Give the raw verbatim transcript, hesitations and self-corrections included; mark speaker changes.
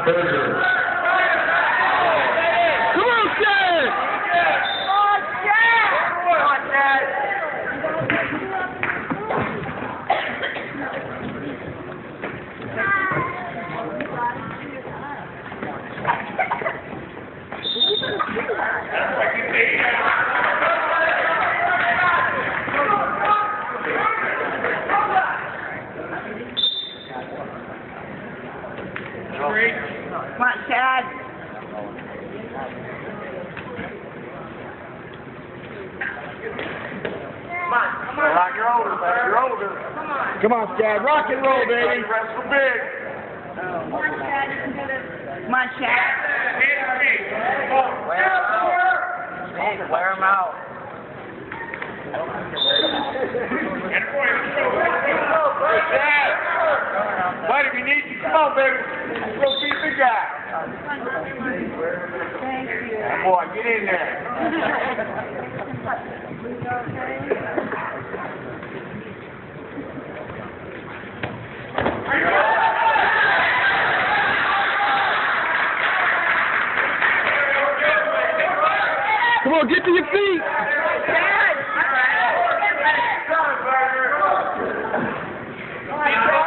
Speaker 1: Berger.
Speaker 2: Come on, Chad!
Speaker 3: Come on, Chad! Come on, Chad! Come on, Chad. Come on, come on.
Speaker 1: Rock your older, baby. You're older.
Speaker 3: Come on.
Speaker 2: Come on, Chad. Rock and roll, baby.
Speaker 1: Wrestle big.
Speaker 3: Come on, Chad. You can do this. Come on, Chad.
Speaker 4: Wear him out.
Speaker 1: Buddy, we need you. Come on, baby. Let's go beat the guy.
Speaker 3: Thank you.
Speaker 1: Come boy, get in there.
Speaker 2: Come on, get to your feet.
Speaker 3: Chad.
Speaker 1: Come on, Berger.
Speaker 3: Come on, Chad.